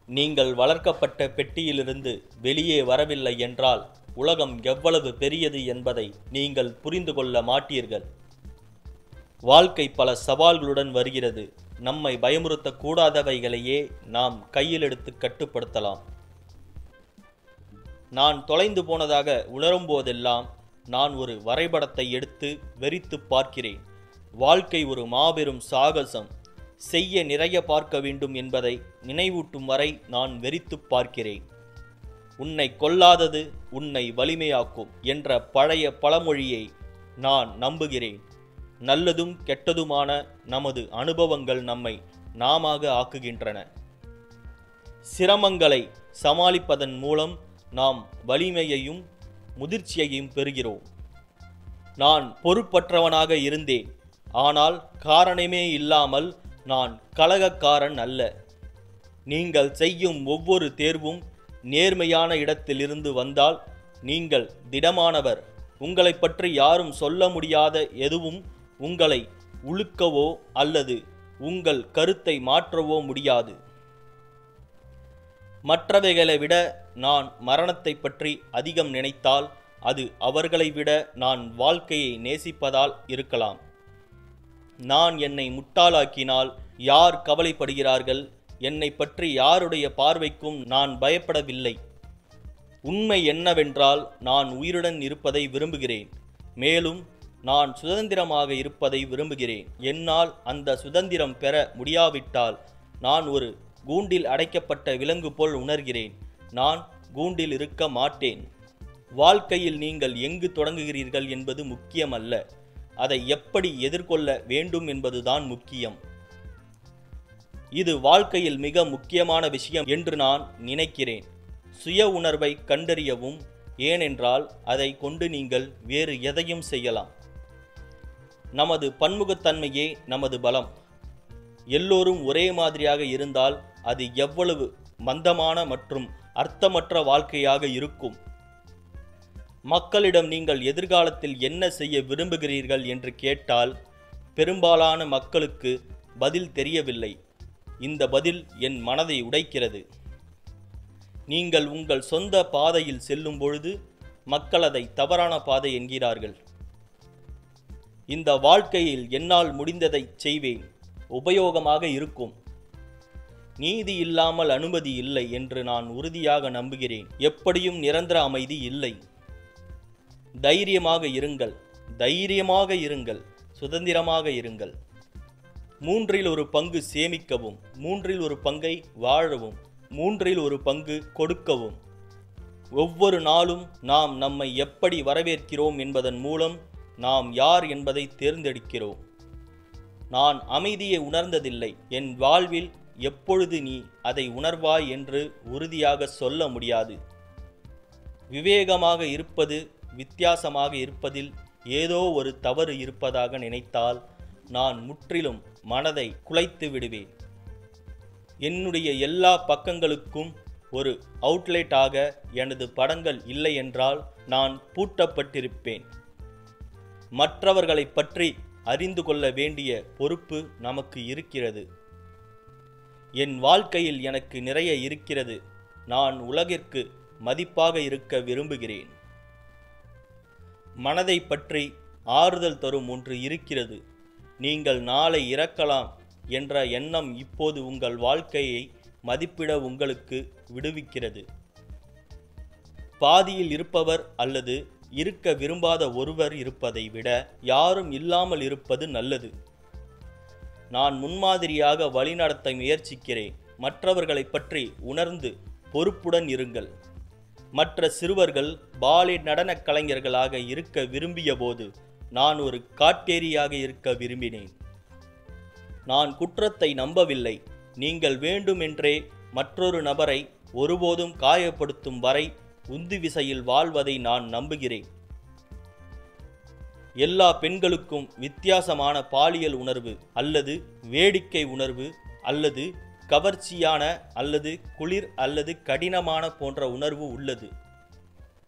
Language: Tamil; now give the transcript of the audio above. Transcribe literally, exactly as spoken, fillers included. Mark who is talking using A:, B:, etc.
A: நீங்கள் வளர்க்கப்பட்ட பெட்டியிலிருந்து வெளியே வரவில்லை என்றால் உலகம் எவ்வளவு பெரியது என்பதை நீங்கள் புரிந்து கொள்ள மாட்டீர்கள். வாழ்க்கை பல சவால்களுடன் வருகிறது. நம்மை பயமுறுத்தக்கூடாதவைகளையே நாம் கையில் எடுத்து கட்டுப்படுத்தலாம். நான் தொலைந்து போனதாக உணரும் போதெல்லாம் நான் ஒரு வரைபடத்தை எடுத்து வெறித்து பார்க்கிறேன். வாழ்க்கை ஒரு மாபெரும் சாகசம். செய்ய நிறைய பார்க்க வேண்டும் என்பதை நினைவூட்டும் வரை நான் வெறித்து பார்க்கிறேன். உன்னை கொல்லாதது உன்னை வலிமையாக்கும் என்ற பழைய பழமொழியை நான் நம்புகிறேன். நல்லதும் கெட்டதுமான நமது அனுபவங்கள் நம்மை நாமாக ஆக்குகின்றன. சிரமங்களை சமாளிப்பதன் மூலம் நாம் வலிமையையும் முதிர்ச்சியையும் பெறுகிறோம். நான் பொறுப்பற்றவனாக இருந்தேன், ஆனால் காரணமே இல்லாமல் நான் கலகக்காரன் அல்ல. நீங்கள் செய்யும் ஒவ்வொரு தேர்வும் நேர்மையான இடத்திலிருந்து வந்தால் நீங்கள் திடமானவர். உங்களை பற்றி யாரும் சொல்ல முடியாத எதுவும் உங்களை உழுக்கவோ அல்லது உங்கள் கருத்தை மாற்றவோ முடியாது. மற்றவைகளை விட நான் மரணத்தை பற்றி அதிகம் நினைத்தால் அது அவர்களை விட நான் வாழ்க்கையை நேசிப்பதால் இருக்கலாம். நான் என்னை முட்டாளாக்கினால் யார் கவலைப்படுகிறார்கள்? என்னை பற்றி யாருடைய பார்வைக்கும் நான் பயப்படவில்லை. உண்மை என்னவென்றால் நான் உயிருடன் இருப்பதை விரும்புகிறேன். மேலும் நான் சுதந்திரமாக இருப்பதை விரும்புகிறேன். என்னால் அந்த சுதந்திரம் பெற முடியாவிட்டால் நான் ஒரு கூண்டில் அடைக்கப்பட்ட விலங்கு போல் உணர்கிறேன். நான் கூண்டில் இருக்க மாட்டேன். வாழ்க்கையில் நீங்கள் எங்கு தொடங்குகிறீர்கள் என்பது முக்கியமல்ல, அதை எப்படி எதிர்கொள்ள வேண்டும் என்பதுதான் முக்கியம். இது வாழ்க்கையில் மிக முக்கியமான விஷயம் என்று நான் நினைக்கிறேன். சுய உணர்வை கண்டறியவும், ஏனென்றால் அதை கொண்டு நீங்கள் வேறு எதையும் செய்யலாம். நமது பன்முகத்தன்மையே நமது பலம். எல்லோரும் ஒரே மாதிரியாக இருந்தால் அது எவ்வளவு மந்தமான மற்றும் அர்த்தமற்ற வாழ்க்கையாக இருக்கும். மக்களிடம் நீங்கள் எதிர்காலத்தில் என்ன செய்ய விரும்புகிறீர்கள் என்று கேட்டால் பெரும்பாலான மக்களுக்கு பதில் தெரியவில்லை. இந்த பதில் என் மனதை உடைக்கிறது. நீங்கள் உங்கள் சொந்த பாதையில் செல்லும் பொழுது மக்கள் அதை தவறான பாதை என்கிறார்கள். இந்த வாழ்க்கையில் என்னால் முடிந்ததை செய்வேன், உபயோகமாக இருக்கும். நீதி இல்லாமல் அனுமதி இல்லை என்று நான் உறுதியாக நம்புகிறேன். எப்படியும் நிரந்தர அமைதி இல்லை. தைரியமாக இருங்கள், தைரியமாக இருங்கள், சுதந்திரமாக இருங்கள். மூன்றில் ஒரு பங்கு சேமிக்கவும், மூன்றில் ஒரு பங்கை வாழவும், மூன்றில் ஒரு பங்கு கொடுக்கவும். ஒவ்வொரு நாளும் நாம் நம்மை எப்படி வரவேற்கிறோம் என்பதன் மூலம் நாம் யார் என்பதை தேர்ந்தெடுக்கிறோம். நான் அமைதியை உணர்ந்ததில்லை. என் வாழ்வில் எப்பொழுது நீ அதை உணர்வாய் என்று உறுதியாக சொல்ல முடியாது. விவேகமாக இருப்பது வித்தியாசமாக இருப்பதில் ஏதோ ஒரு தவறு இருப்பதாக நினைத்தால் நான் முற்றிலும் மனதை குலைத்து விடுவேன். என்னுடைய எல்லா பக்கங்களுக்கும் ஒரு அவுட்லெட்டாக எனது படங்கள் இல்லை என்றால் நான் பூட்டப்பட்டிருப்பேன். மற்றவர்களை பற்றி அறிந்து கொள்ள வேண்டிய பொறுப்பு நமக்கு இருக்கிறது. என் வாழ்க்கையில் எனக்கு நிறைய இருக்கிறது. நான் உலகிற்கு மதிப்பாக இருக்க விரும்புகிறேன். மனதை பற்றி ஆறுதல் தரும் ஒன்று இருக்கிறது. நீங்கள் நாளை இறக்கலாம் என்ற எண்ணம் இப்போது உங்கள் வாழ்க்கையை மதிப்பிட உங்களுக்கு விடுவிக்கிறது. பாதியில் இருப்பவர் அல்லது இருக்க விரும்பாத ஒருவர் இருப்பதை விட யாரும் இல்லாமல் இருப்பது நல்லது. நான் முன்மாதிரியாக வழிநடத்த முயற்சிக்கிறேன். மற்றவர்களை பற்றி உணர்ந்து பொறுப்புடன் இருங்கள். மற்ற சிறுவர்கள் பாலே நடனக் கலைஞர்களாக இருக்க விரும்பிய போது நான் ஒரு காட்டேரியாக இருக்க விரும்பினேன். நான் குற்றத்தை நம்பவில்லை. நீங்கள் வேண்டுமென்றே மற்றொரு நபரை ஒருபோதும் காயப்படுத்தும் வரை உந்து விசையில் வாழ்வதை நான் நம்புகிறேன். எல்லா பெண்களுக்கும் வித்தியாசமான பாலியல் உணர்வு அல்லது வேடிக்கை உணர்வு அல்லது கவர்ச்சியான அல்லது குளிர் அல்லது கடினமான போன்ற உணர்வு உள்ளது.